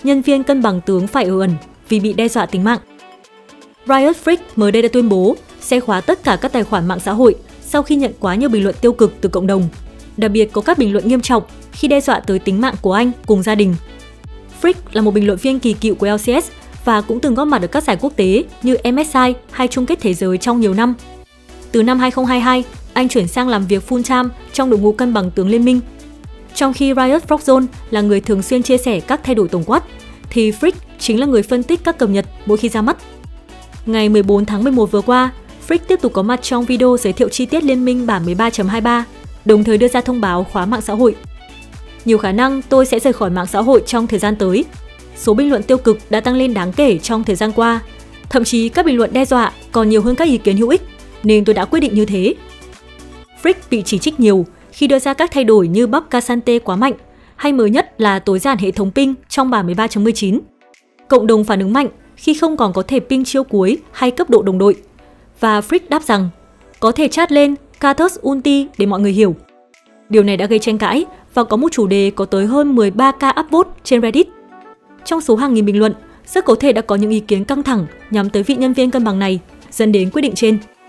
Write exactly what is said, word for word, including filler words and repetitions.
nhân viên cân bằng tướng phải ở ẩn vì bị đe dọa tính mạng. Riot Freak mới đây đã tuyên bố sẽ khóa tất cả các tài khoản mạng xã hội sau khi nhận quá nhiều bình luận tiêu cực từ cộng đồng. Đặc biệt có các bình luận nghiêm trọng khi đe dọa tới tính mạng của anh cùng gia đình. Freak là một bình luận viên kỳ cựu của lờ xê ét và cũng từng góp mặt ở các giải quốc tế như em ét i hay chung kết thế giới trong nhiều năm. Từ năm hai không hai hai, anh chuyển sang làm việc full time trong đội ngũ cân bằng tướng liên minh. Trong khi Riot Frogzone là người thường xuyên chia sẻ các thay đổi tổng quát, thì Freak chính là người phân tích các cập nhật mỗi khi ra mắt. Ngày mười bốn tháng mười một vừa qua, Freak tiếp tục có mặt trong video giới thiệu chi tiết liên minh bản mười ba chấm hai ba, đồng thời đưa ra thông báo khóa mạng xã hội. Nhiều khả năng tôi sẽ rời khỏi mạng xã hội trong thời gian tới. Số bình luận tiêu cực đã tăng lên đáng kể trong thời gian qua. Thậm chí các bình luận đe dọa còn nhiều hơn các ý kiến hữu ích, nên tôi đã quyết định như thế. Freak bị chỉ trích nhiều khi đưa ra các thay đổi như buff K'Sante quá mạnh, hay mới nhất là tối giản hệ thống ping trong bản mười ba chấm mười chín. Cộng đồng phản ứng mạnh khi không còn có thể ping chiêu cuối hay cấp độ đồng đội. Và Freak đáp rằng có thể chat lên Kathos Ulti để mọi người hiểu. Điều này đã gây tranh cãi và có một chủ đề có tới hơn mười ba k upvote trên Reddit. Trong số hàng nghìn bình luận, rất có thể đã có những ý kiến căng thẳng nhắm tới vị nhân viên cân bằng này, dẫn đến quyết định trên.